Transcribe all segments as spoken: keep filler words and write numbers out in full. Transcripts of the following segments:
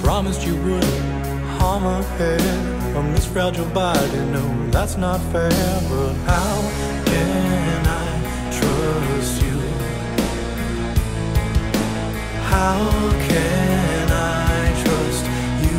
Promised you wouldn't harm a hair on this fragile body. No, that's not fair. But how can I trust you? How can I trust you?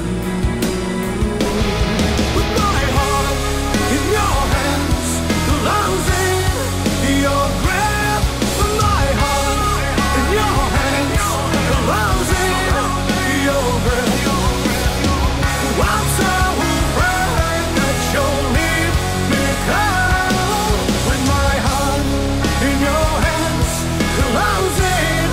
With my heart in your hands, losing your grip. With my heart in your hands, losing your grip. I'm so afraid that you'll leave me cold. With my heart in your hands, losing,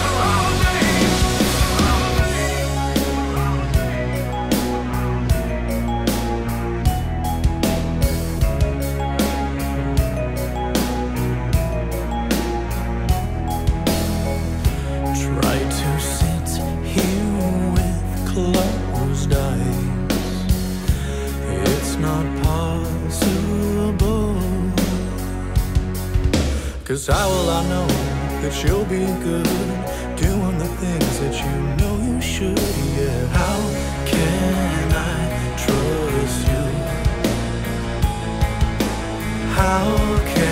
try to sit here with closed eyes. It's not possible. 'Cause how will I know that you'll be good doing the things that you know you should? Yeah, how can I trust you? How can